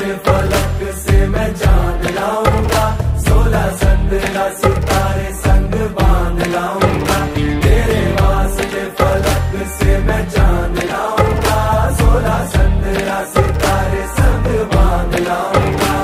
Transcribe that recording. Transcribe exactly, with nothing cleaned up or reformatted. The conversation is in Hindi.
फलक से मैं जान लाऊंगा, सोलह संद्रा सितारे